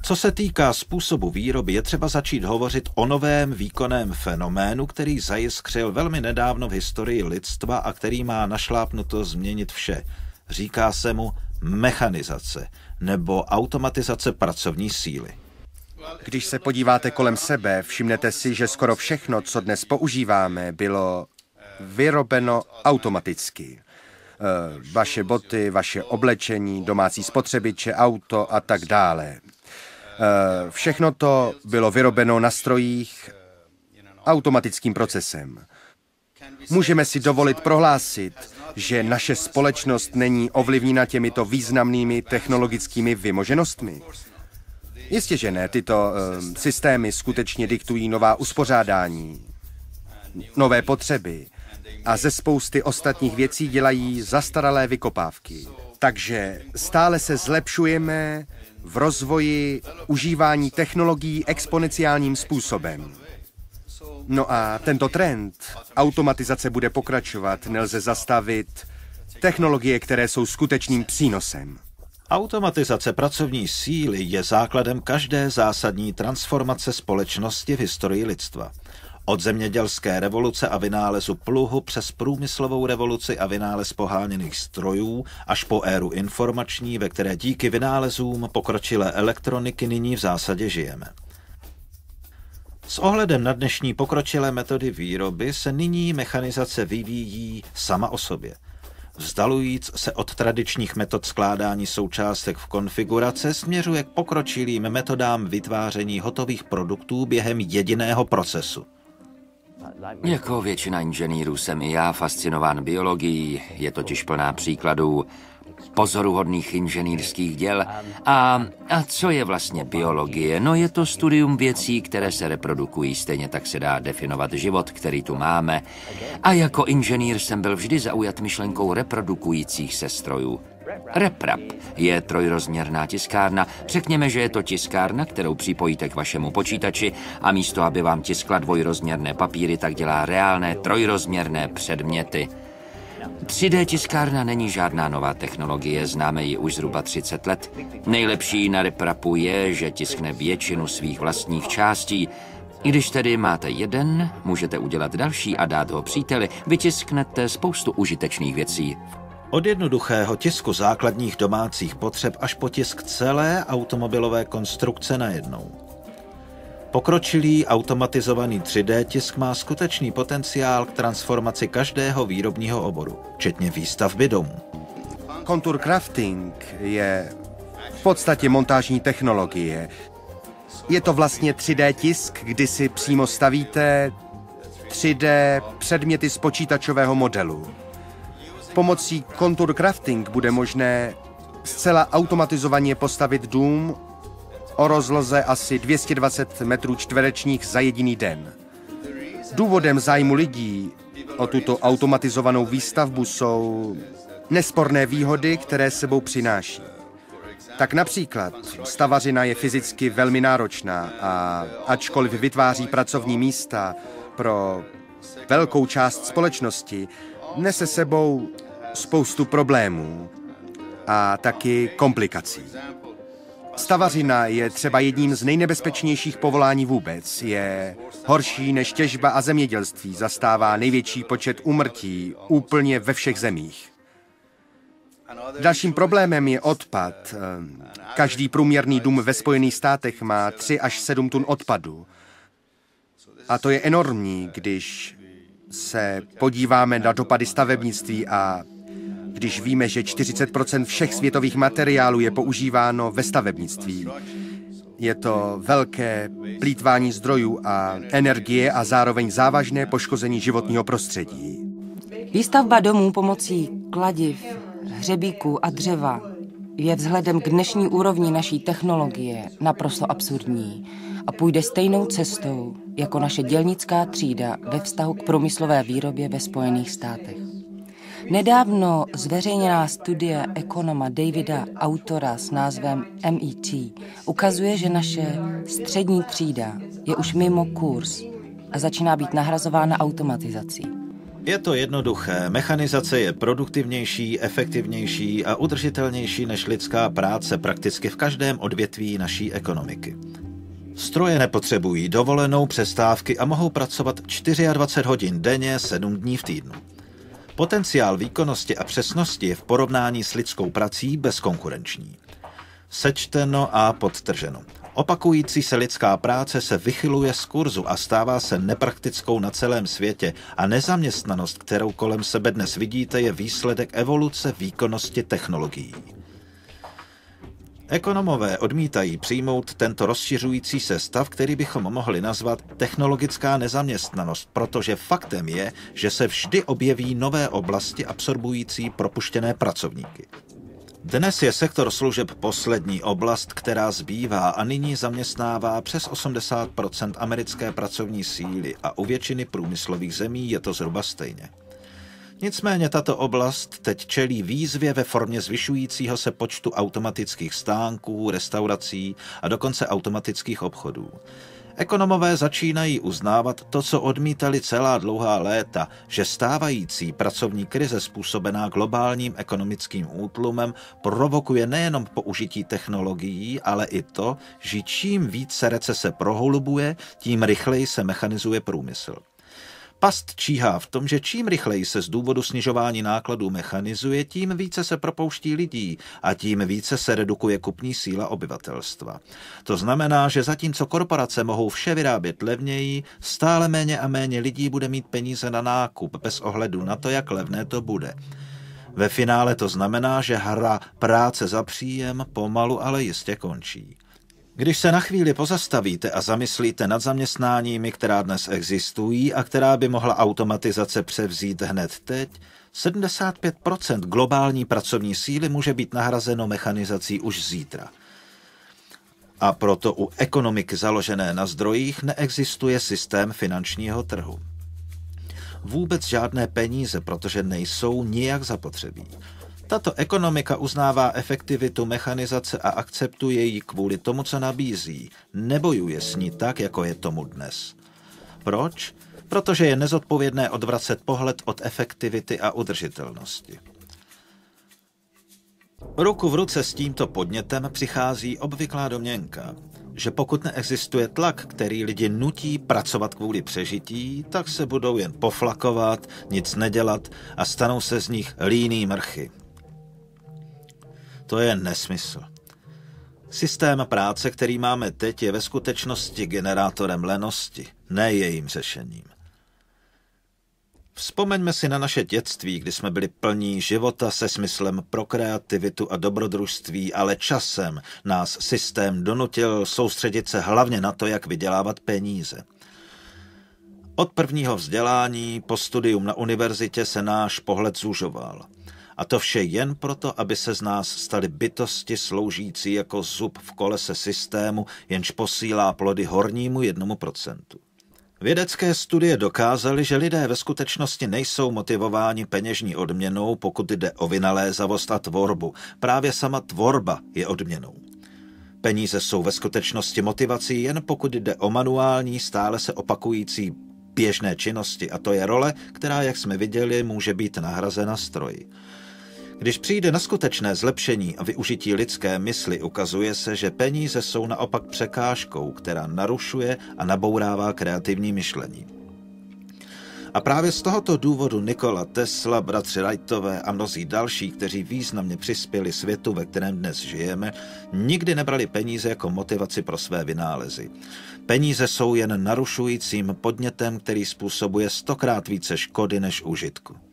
Co se týká způsobu výroby, je třeba začít hovořit o novém výkonném fenoménu, který zajiskřil velmi nedávno v historii lidstva a který má našlápnuto změnit vše. Říká se mu mechanizace nebo automatizace pracovní síly. Když se podíváte kolem sebe, všimnete si, že skoro všechno, co dnes používáme, bylo vyrobeno automaticky. Vaše boty, vaše oblečení, domácí spotřebiče, auto a tak dále. Všechno to bylo vyrobeno na strojích automatickým procesem. Můžeme si dovolit prohlásit, že naše společnost není ovlivněna těmito významnými technologickými vymoženostmi? Jistě, že ne. Tyto systémy skutečně diktují nová uspořádání, nové potřeby a ze spousty ostatních věcí dělají zastaralé vykopávky. Takže stále se zlepšujeme v rozvoji užívání technologií exponenciálním způsobem. No a tento trend automatizace bude pokračovat, nelze zastavit technologie, které jsou skutečným přínosem. Automatizace pracovní síly je základem každé zásadní transformace společnosti v historii lidstva. Od zemědělské revoluce a vynálezu pluhu přes průmyslovou revoluci a vynález poháněných strojů až po éru informační, ve které díky vynálezům pokročilé elektroniky nyní v zásadě žijeme. S ohledem na dnešní pokročilé metody výroby se nyní mechanizace vyvíjí sama o sobě. Vzdalujíc se od tradičních metod skládání součástek v konfigurace, směřuje k pokročilým metodám vytváření hotových produktů během jediného procesu. Jako většina inženýrů jsem i já fascinován biologií, je totiž plná příkladů pozoruhodných inženýrských děl. A co je vlastně biologie? No je to studium věcí, které se reprodukují, stejně tak se dá definovat život, který tu máme. A jako inženýr jsem byl vždy zaujat myšlenkou reprodukujících se strojů. RepRap je trojrozměrná tiskárna. Řekněme, že je to tiskárna, kterou připojíte k vašemu počítači a místo, aby vám tiskla dvojrozměrné papíry, tak dělá reálné trojrozměrné předměty. 3D tiskárna není žádná nová technologie, známe ji už zhruba 30 let. Nejlepší na RepRapu je, že tiskne většinu svých vlastních částí. Když tedy máte jeden, můžete udělat další a dát ho příteli. Vytisknete spoustu užitečných věcí. Od jednoduchého tisku základních domácích potřeb až po tisk celé automobilové konstrukce najednou. Pokročilý automatizovaný 3D tisk má skutečný potenciál k transformaci každého výrobního oboru, včetně výstavby domů. Contour crafting je v podstatě montážní technologie. Je to vlastně 3D tisk, kdy si přímo stavíte 3D předměty z počítačového modelu. Pomocí Contour crafting bude možné zcela automatizovaně postavit dům o rozloze asi 220 metrů čtverečních za jediný den. Důvodem zájmu lidí o tuto automatizovanou výstavbu jsou nesporné výhody, které sebou přináší. Tak například stavařina je fyzicky velmi náročná a ačkoliv vytváří pracovní místa pro velkou část společnosti, nese sebou spoustu problémů a taky komplikací. Stavařina je třeba jedním z nejnebezpečnějších povolání vůbec. Je horší než těžba a zemědělství, zastává největší počet úmrtí úplně ve všech zemích. Dalším problémem je odpad. Každý průměrný dům ve Spojených státech má 3 až 7 tun odpadu. A to je enormní, když se podíváme na dopady stavebnictví a když víme, že 40% všech světových materiálů je používáno ve stavebnictví. Je to velké plýtvání zdrojů a energie a zároveň závažné poškození životního prostředí. Výstavba domů pomocí kladiv, hřebíků a dřeva je vzhledem k dnešní úrovni naší technologie naprosto absurdní a půjde stejnou cestou jako naše dělnická třída ve vztahu k průmyslové výrobě ve Spojených státech. Nedávno zveřejněná studie ekonoma Davida Autora s názvem MET ukazuje, že naše střední třída je už mimo kurz a začíná být nahrazována automatizací. Je to jednoduché. Mechanizace je produktivnější, efektivnější a udržitelnější než lidská práce prakticky v každém odvětví naší ekonomiky. Stroje nepotřebují dovolenou, přestávky a mohou pracovat 24 hodin denně, 7 dní v týdnu. Potenciál výkonnosti a přesnosti je v porovnání s lidskou prací bezkonkurenční. Sečteno a podtrženo. Opakující se lidská práce se vychyluje z kurzu a stává se nepraktickou na celém světě a nezaměstnanost, kterou kolem sebe dnes vidíte, je výsledek evoluce výkonnosti technologií. Ekonomové odmítají přijmout tento rozšiřující se stav, který bychom mohli nazvat technologická nezaměstnanost, protože faktem je, že se vždy objeví nové oblasti absorbující propuštěné pracovníky. Dnes je sektor služeb poslední oblast, která zbývá a nyní zaměstnává přes 80% americké pracovní síly a u většiny průmyslových zemí je to zhruba stejně. Nicméně tato oblast teď čelí výzvě ve formě zvyšujícího se počtu automatických stánků, restaurací a dokonce automatických obchodů. Ekonomové začínají uznávat to, co odmítali celá dlouhá léta, že stávající pracovní krize způsobená globálním ekonomickým útlumem provokuje nejenom použití technologií, ale i to, že čím více recese prohlubuje, tím rychleji se mechanizuje průmysl. Past číhá v tom, že čím rychleji se z důvodu snižování nákladů mechanizuje, tím více se propouští lidí a tím více se redukuje kupní síla obyvatelstva. To znamená, že zatímco korporace mohou vše vyrábět levněji, stále méně a méně lidí bude mít peníze na nákup bez ohledu na to, jak levné to bude. Ve finále to znamená, že hra práce za příjem pomalu, ale jistě končí. Když se na chvíli pozastavíte a zamyslíte nad zaměstnáními, která dnes existují a která by mohla automatizace převzít hned teď, 75% globální pracovní síly může být nahrazeno mechanizací už zítra. A proto u ekonomiky založené na zdrojích neexistuje systém finančního trhu. Vůbec žádné peníze, protože nejsou nijak zapotřebí. Tato ekonomika uznává efektivitu mechanizace a akceptuje ji kvůli tomu, co nabízí. Nebojuje s ní tak, jako je tomu dnes. Proč? Protože je nezodpovědné odvracet pohled od efektivity a udržitelnosti. Ruku v ruce s tímto podnětem přichází obvyklá domněnka, že pokud neexistuje tlak, který lidi nutí pracovat kvůli přežití, tak se budou jen poflakovat, nic nedělat a stanou se z nich líný mrchy. To je nesmysl. Systém práce, který máme teď, je ve skutečnosti generátorem lenosti, ne jejím řešením. Vzpomeňme si na naše dětství, kdy jsme byli plní života se smyslem pro kreativitu a dobrodružství, ale časem nás systém donutil soustředit se hlavně na to, jak vydělávat peníze. Od prvního vzdělání po studium na univerzitě se náš pohled zužoval. A to vše jen proto, aby se z nás staly bytosti sloužící jako zub v kolese systému, jenž posílá plody hornímu 1%. Vědecké studie dokázaly, že lidé ve skutečnosti nejsou motivováni peněžní odměnou, pokud jde o vynalézavost a tvorbu. Právě sama tvorba je odměnou. Peníze jsou ve skutečnosti motivací jen pokud jde o manuální, stále se opakující běžné činnosti, a to je role, která, jak jsme viděli, může být nahrazena stroji. Když přijde na skutečné zlepšení a využití lidské mysli, ukazuje se, že peníze jsou naopak překážkou, která narušuje a nabourává kreativní myšlení. A právě z tohoto důvodu Nikola Tesla, bratři Wrightové a mnozí další, kteří významně přispěli světu, ve kterém dnes žijeme, nikdy nebrali peníze jako motivaci pro své vynálezy. Peníze jsou jen narušujícím podnětem, který způsobuje 100krát více škody než užitku.